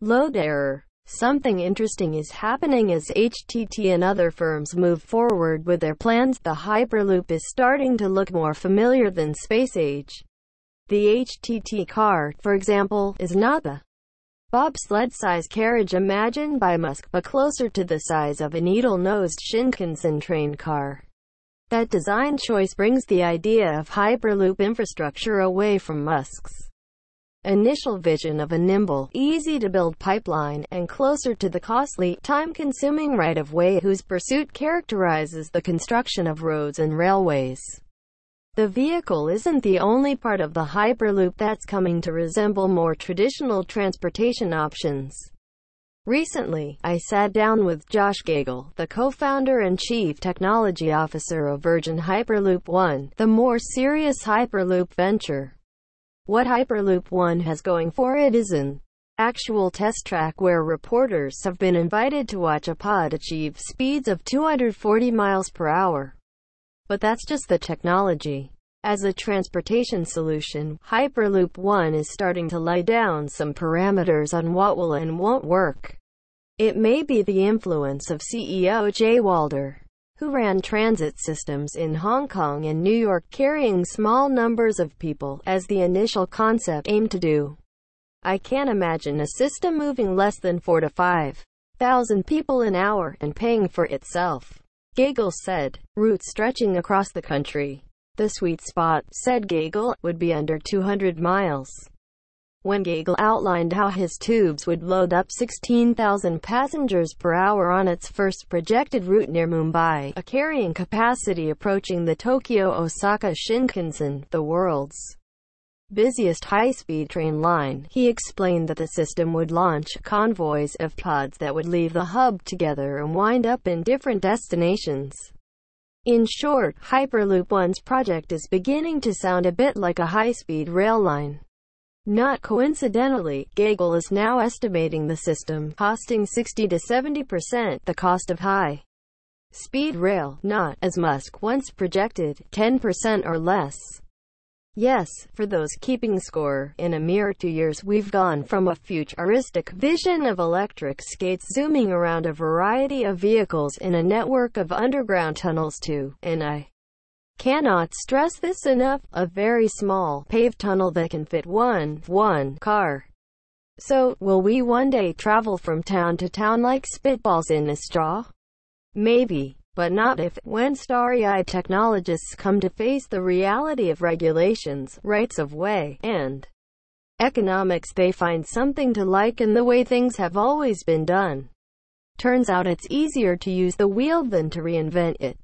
Load error. Something interesting is happening as HTT and other firms move forward with their plans. The Hyperloop is starting to look more familiar than space age. The HTT car, for example, is not the bobsled-size carriage imagined by Musk, but closer to the size of a needle-nosed Shinkansen train car. That design choice brings the idea of Hyperloop infrastructure away from Musk's initial vision of a nimble, easy-to-build pipeline, and closer to the costly, time-consuming right-of-way whose pursuit characterizes the construction of roads and railways. The vehicle isn't the only part of the Hyperloop that's coming to resemble more traditional transportation options. Recently, I sat down with Josh Gagel, the co-founder and chief technology officer of Virgin Hyperloop One, the more serious Hyperloop venture. What Hyperloop One has going for it is an actual test track where reporters have been invited to watch a pod achieve speeds of 240 miles per hour. But that's just the technology. As a transportation solution, Hyperloop One is starting to lay down some parameters on what will and won't work. It may be the influence of CEO Jay Walder, who ran transit systems in Hong Kong and New York carrying small numbers of people, as the initial concept aimed to do. I can't imagine a system moving less than 4,000 to 5,000 people an hour, and paying for itself. Gagel said. Routes stretching across the country. The sweet spot, said Gagel, would be under 200 miles. When Gagel outlined how his tubes would load up 16,000 passengers per hour on its first projected route near Mumbai, a carrying capacity approaching the Tokyo-Osaka Shinkansen, the world's busiest high-speed train line, he explained that the system would launch convoys of pods that would leave the hub together and wind up in different destinations. In short, Hyperloop One's project is beginning to sound a bit like a high-speed rail line. Not coincidentally, Gagel is now estimating the system costing 60 to 70% the cost of high-speed rail, not, as Musk once projected, 10% or less. Yes, for those keeping score, in a mere 2 years we've gone from a futuristic vision of electric skates zooming around a variety of vehicles in a network of underground tunnels to, and I cannot stress this enough, a very small, paved tunnel that can fit one car. So, will we one day travel from town to town like spitballs in a straw? Maybe. But not if, when starry-eyed technologists come to face the reality of regulations, rights of way, and economics, they find something to like in the way things have always been done. Turns out it's easier to use the wheel than to reinvent it.